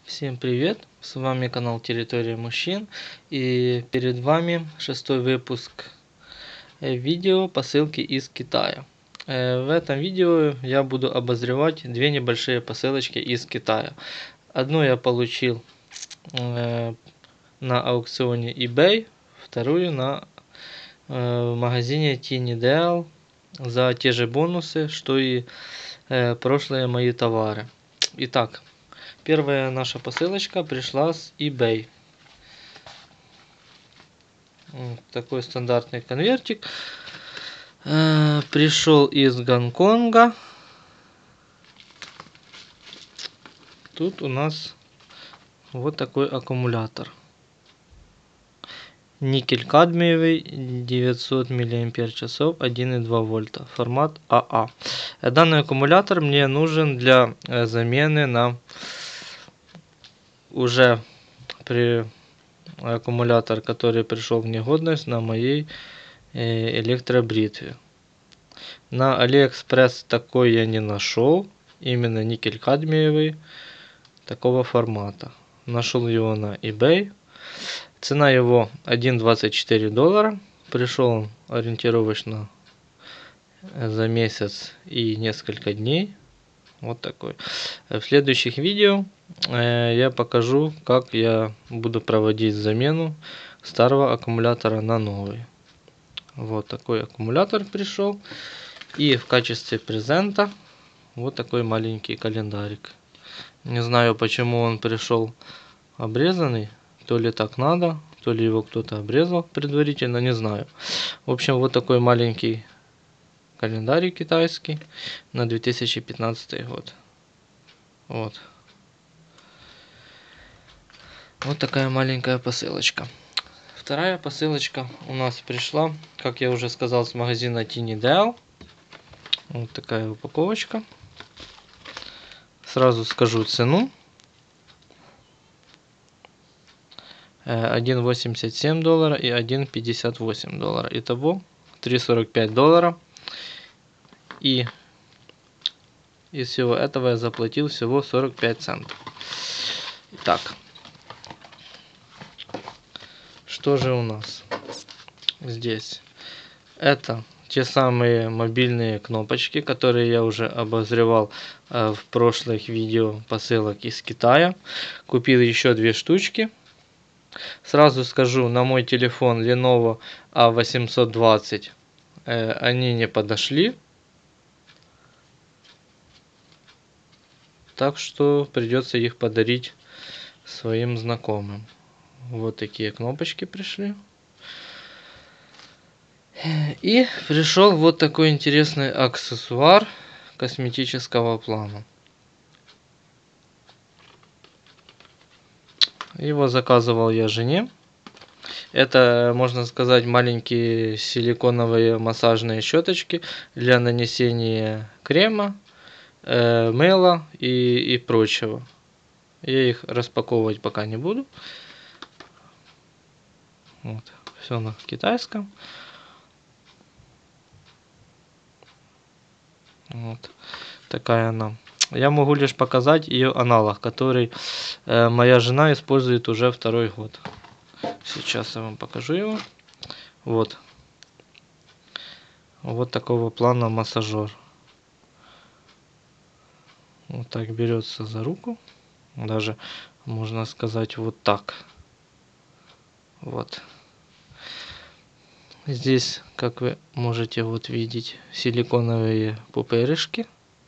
Всем привет! С вами канал Территория Мужчин, и перед вами 6-й выпуск видео посылки из Китая. В этом видео я буду обозревать две небольшие посылочки из Китая. Одну я получил на аукционе eBay, вторую в магазине Tiny за те же бонусы, что и прошлые мои товары. Итак, первая наша посылочка пришла с eBay. Вот такой стандартный конвертик. Пришел из Гонконга. Тут у нас вот такой аккумулятор. Никель-кадмиевый, 900 мАч, 1,2 вольта, формат АА. Данный аккумулятор мне нужен для замены на уже аккумулятор, который пришел в негодность на моей электробритве. На Алиэкспресс такой я не нашел, именно никель-кадмиевый такого формата. Нашел его на eBay. Цена его $1,24. Пришел он ориентировочно за месяц и несколько дней. Вот такой. В следующих видео я покажу, как я буду проводить замену старого аккумулятора на новый. Вот такой аккумулятор пришел. И в качестве презента вот такой маленький календарик. Не знаю, почему он пришел обрезанный. То ли так надо, то ли его кто-то обрезал предварительно, не знаю. В общем, вот такой маленький календарик китайский на 2015 год. Вот. Вот такая маленькая посылочка. Вторая посылочка у нас пришла, как я уже сказал, с магазина Tiny. Вот такая упаковочка. Сразу скажу цену. $1,87 и $1,58. Итого $3,45. И из всего этого я заплатил всего 45 центов. Итак, что же у нас здесь? Это те самые мобильные кнопочки, которые я уже обозревал в прошлых видео посылок из Китая. Купил еще две штучки. Сразу скажу, на мой телефон Lenovo A820 они не подошли. Так что придется их подарить своим знакомым. Вот такие кнопочки пришли. И пришел вот такой интересный аксессуар косметического плана. Его заказывал я жене. Это, можно сказать, маленькие силиконовые массажные щеточки для нанесения крема, мыла и прочего. Я их распаковывать пока не буду. Вот. Все на китайском. Вот такая она. Я могу лишь показать ее аналог, который моя жена использует уже второй год. Сейчас я вам покажу его. Вот. Вот такого плана массажер. Вот так берется за руку. Даже можно сказать вот так. Вот. Здесь, как вы можете вот видеть, силиконовые пупырышки.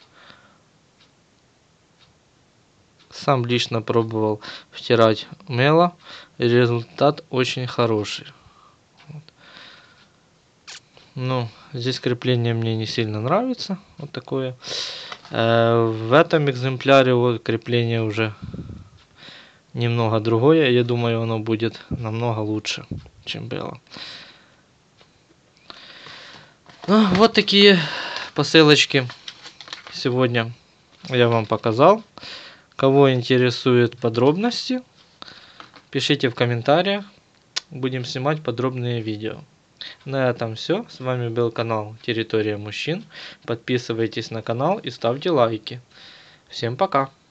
Сам лично пробовал втирать мыло. Результат очень хороший. Вот. Ну, здесь крепление мне не сильно нравится. Вот такое. В этом экземпляре вот крепление уже немного другое. Я думаю, оно будет намного лучше, чем было. Ну, вот такие посылочки сегодня я вам показал. Кого интересуют подробности, пишите в комментариях. Будем снимать подробные видео. На этом все. С вами был канал Территория Мужчин. Подписывайтесь на канал и ставьте лайки. Всем пока.